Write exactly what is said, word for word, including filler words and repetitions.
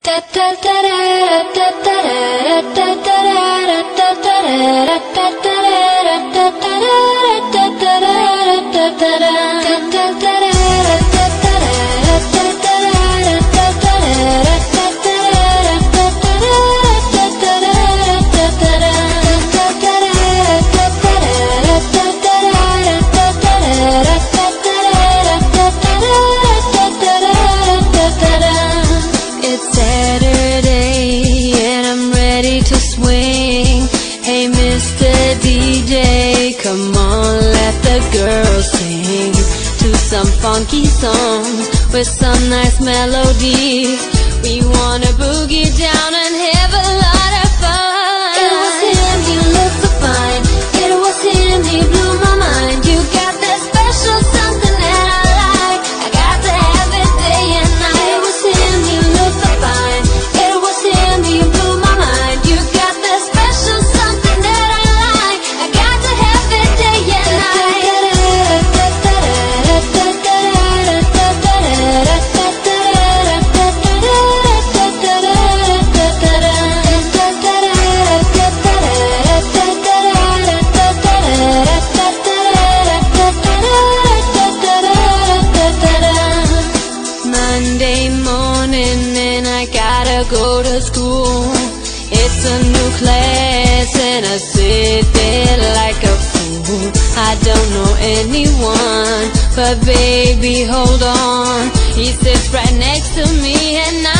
It's Saturday and I'm ready to swing. Hey Mister D J, come on, let the girls sing to some funky songs with some nice melodies. We wanna boogie down and have a lot of fun. It was him, he looked so fine. It was him, he blew my mind. You got that special something that I like. I got to have it day and night. It was him, he looked so fine. It was him, he blew my mind. You got that special something that I like. I got to have it day and night. Monday morning and I gotta go to school. It's a new class and I sit there like a fool. I don't know anyone, but baby hold on, he sits right next to me and I